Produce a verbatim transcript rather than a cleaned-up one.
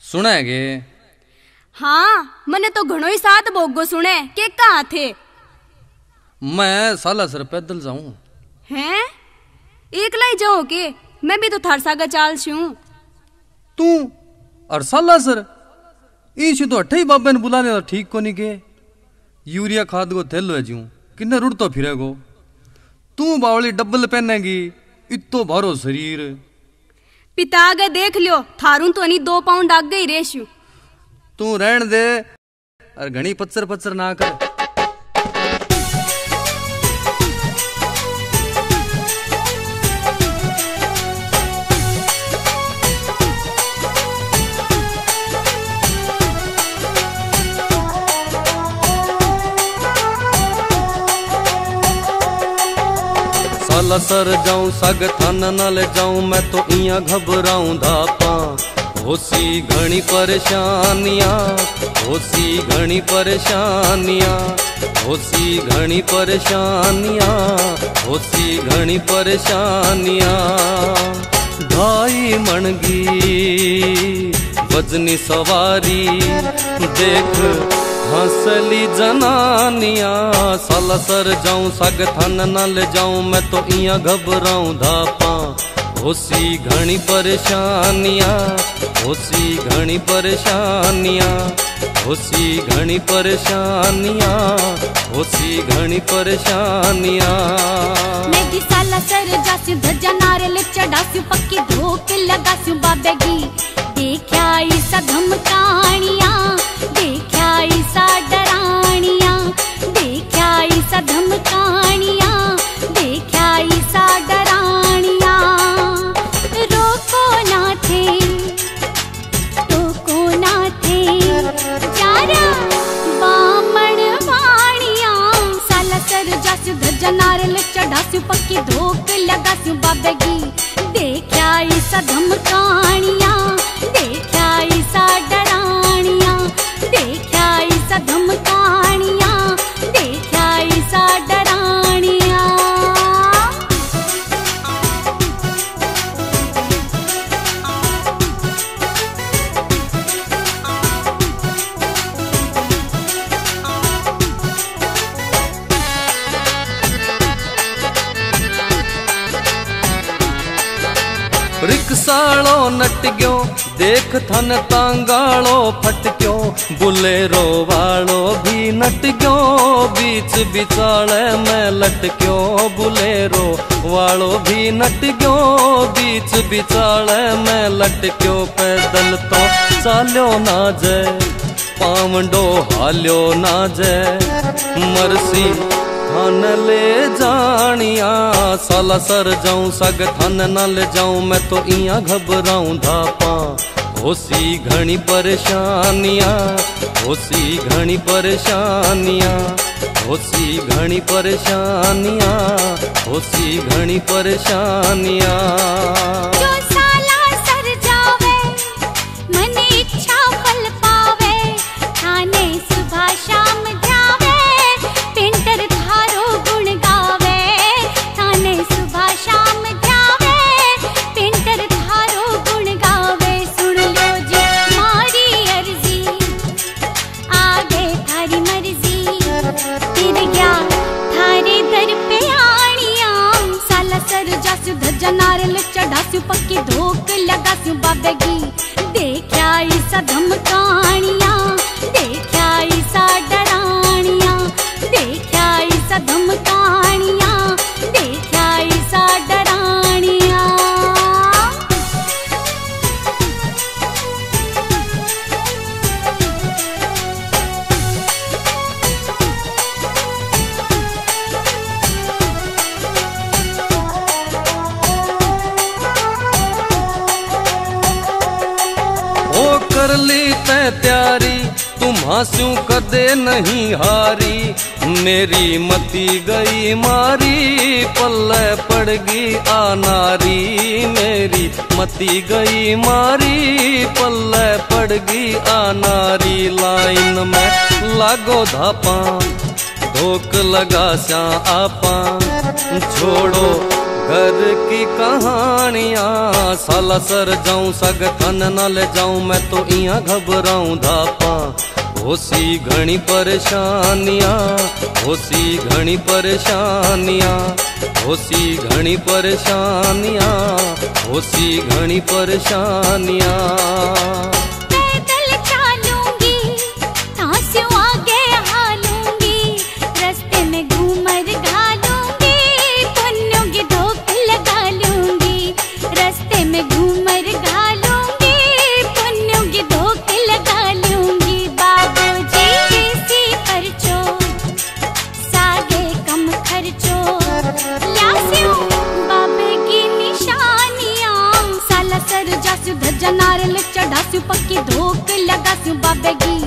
सुनेगे? हाँ, मने तो घणो ही साथ बोगो सुने के कहाँ थे? मैं सालासर पैदल जाऊं। हैं? एकला ही जाओ के? मैं भी तो थार सागा चाल छूं। तू और सालासर इसी तो अठे ही बाबे ने बुलाने तो ठीक को नहीं के। यूरिया खाद को थैलो है जूं किन्ने रुड़ तो फिरेगो। तू बावली डबल पहनेगी, इतो भारो शरीर। पिता आगे देख लियो, थारू तो नहीं दो पाउंड आगे ही रेशू। तू रहन दे और घनी पच्चर पच्चर ना कर। सालासर जाऊं साग थान नाल जाऊं, मैं तो इया घबराऊं धापा। होसी घनी परेशानियां, होसी घनी परेशानियां, होसी घनी परेशानियां, होसी घनी परेशानियां। ढाई मनगी वजनी सवारी देख हंसली जनानिया। सालासर जाऊं साग थान नाल जाऊं, मैं तो इया घबराऊं धापा। होसी घनी परेशानियां, होसी घनी परेशानियां, होसी घनी परेशानियां, होसी घनी परेशानियां। मैं भी सालासर जास्यू धज्जा नारियल चढ़ास्यू, पक्की धोक लगास्यू बाबेगी। देखा ईसा धमकानियां, देखा ईसा डरानियां, देखा ईसा धमकानियां, देखा ईसा डरानियां। रोको ना थे, टोको ना थे, जारा बामण वाणियां। सालासर जास्यू धज्जा नारियल चढ़ास्यू, पक्की धोक लगास्यू बाबेगी। देखा ईसा धमकानियां, देखा ईसा डरानियां, देखा ईसा धमकानियां, देखा ईसा डरानियां। रिक्सालो नट गयो देख थन तांगालो फट गयो। बुलेरो वालो भी नट गयो, बीच बिचाले में लटक्यो। बुलेरो वालो भी नट गयो, बीच बिचाले में लटक्यो। पैदल तो चाल्यो ना जे, पावंडो हाल्यो ना जे, मरसी थान ले जानिया। सालासर जाऊं साग थान नाल जाऊं, मैं तो इया घबराऊं धापा। होसी घनी परेशानियां, होसी घनी परेशानियां, होसी घनी परेशानियां, होसी घनी परेशानियां। जो सालासर जावे मन इच्छा फल पावे, थाने सुबह शाम जावे, पिंटर थारो गुण गावे। थाने सुबह शाम जावे, पिंटर थारो गुण गावे। सुन लो जी मारी अर्जी, आगे थारी मर्जी, फिर गया थारे दर पे आनियां। सालासर जास्यू धज्जा नारियल चढ़ास्यू, पक्की धोक लगास्यू बाबेगी। देखा ईसा धमकानियां, देखा ईसा डरानियां, देखा ईसा धमकानियां, देखा ईसा डरानियां। ओ कर ली तै त्यारी, तुम हंसू कदे नहीं हारी। मेरी मती गई मारी, पल्ले पड़गी आनारी। मेरी मती गई मारी, पल्ले पड़गी आनारी। लाइन में लागो धापा, धोक लगा स्या आपा छोड़ो घर की कहानियां। साला सर जाऊं सग थन न ले जाऊं मैं तो इया घबराऊं धापा। होसी घणी परेशानियां होसी घणी परेशानियां होसी घणी परेशानियां होसी घणी परेशानियां। धज्जा नारियल चढ़ास्यू पक्की धोक लगास्यू बाबे की